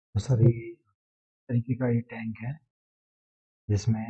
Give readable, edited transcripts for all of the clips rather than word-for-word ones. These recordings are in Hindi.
तो सर ये तरीके का ये टैंक है जिसमें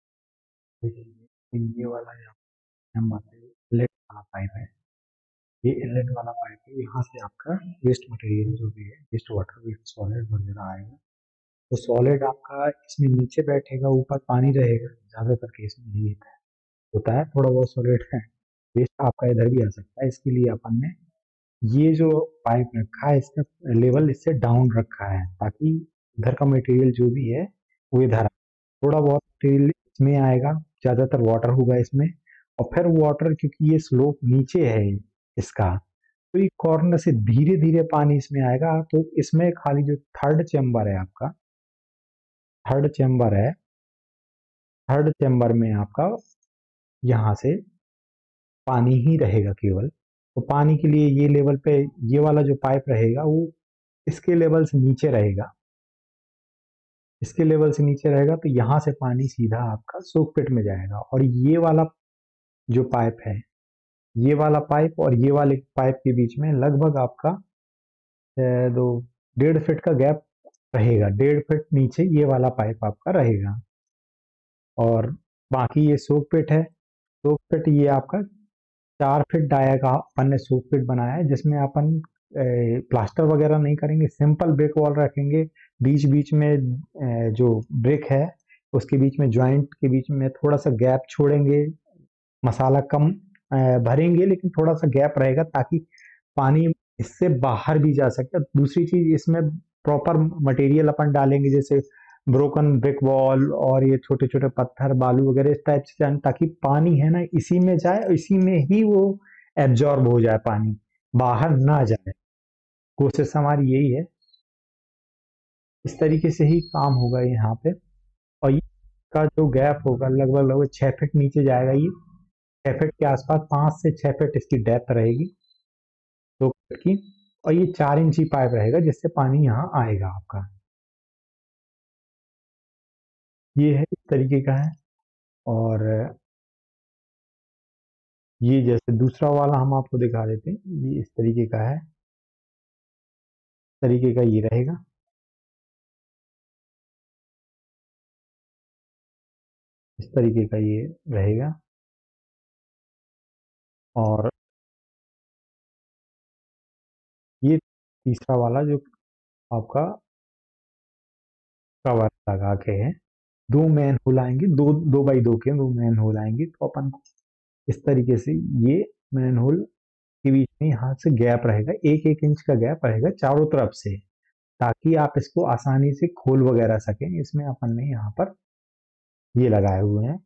ये वाला यहाँ इनलेट वाला पाइप है। ये इनलेट वाला पाइप है, यहाँ से आपका वेस्ट मटेरियल जो भी है, वेस्ट वाटर, वेस्ट सॉलिड वगैरह आएगा। तो सॉलिड आपका इसमें नीचे बैठेगा, ऊपर पानी रहेगा। ज्यादातर केस में यही होता है, थोड़ा बहुत सॉलिड है वेस्ट आपका इधर भी आ सकता है। इसके लिए अपन ने ये जो पाइप रखा है इसका लेवल इससे डाउन रखा है, ताकि इधर का मटेरियल जो भी है वो इधर आए। थोड़ा बहुत मटेरियल इसमें आएगा, ज्यादातर वाटर होगा इसमें। और फिर वाटर, क्योंकि ये स्लोप नीचे है इसका, तो ये कॉर्नर से धीरे धीरे पानी इसमें आएगा। तो इसमें खाली जो थर्ड चेम्बर है आपका, थर्ड चेम्बर है, थर्ड चेम्बर में आपका यहाँ से पानी ही रहेगा केवल। तो पानी के लिए ये लेवल पे ये वाला जो पाइप रहेगा वो इसके लेवल से नीचे रहेगा, इसके लेवल से नीचे रहेगा। तो यहाँ से पानी सीधा आपका सोक पिट में जाएगा। और ये वाला जो पाइप है, ये वाला पाइप और ये वाले पाइप के बीच में लगभग आपका दो 1.5 फीट का गैप रहेगा। 1.5 फीट नीचे ये वाला पाइप आपका रहेगा। और बाकी ये सोक पिट है। सोक पिट ये आपका 4 फीट डाया का अपन ने सोक पिट बनाया है, जिसमें अपन प्लास्टर वगैरह नहीं करेंगे, सिंपल ब्रिक वॉल रखेंगे। बीच बीच में जो ब्रिक है उसके बीच में, जॉइंट के बीच में थोड़ा सा गैप छोड़ेंगे। मसाला कम भरेंगे, लेकिन थोड़ा सा गैप रहेगा ताकि पानी इससे बाहर भी जा सके। दूसरी चीज, इसमें प्रॉपर मटेरियल अपन डालेंगे, जैसे ब्रोकन ब्रिक वॉल और ये छोटे छोटे पत्थर बालू वगैरह इस टाइप से, ताकि पानी है ना इसी में जाए और इसी में ही वो एब्जॉर्ब हो जाए, पानी बाहर ना जाए। कोशिश हमारी यही है। इस तरीके से ही काम होगा यहाँ पे। और ये का जो गैप होगा लगभग लगभग 6 फीट नीचे जाएगा ये। 6 फीट के आसपास, 5 से 6 फीट इसकी डेप्थ रहेगी 2 फीट की। और ये 4 इंची पाइप रहेगा जिससे पानी यहाँ आएगा आपका। ये है, इस तरीके का है। और ये जैसे दूसरा वाला हम आपको दिखा देते हैं, ये इस तरीके का है। इस तरीके का ये रहेगा। इस तरीके का ये रहेगा। और ये तीसरा वाला जो आपका कवर लगा के है, 2 मैन होल आएंगे, 2 2 बाई 2 के 2 मैन होल आएंगे। तो अपन को इस तरीके से ये मैन होल के बीच में यहाँ से गैप रहेगा, 1 1 इंच का गैप रहेगा चारों तरफ से, ताकि आप इसको आसानी से खोल वगैरह सकें। इसमें अपन ने यहाँ पर ये लगाए हुए हैं,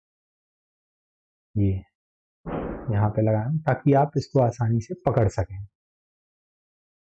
ये यहाँ पे लगाए हैं ताकि आप इसको आसानी से पकड़ सकें।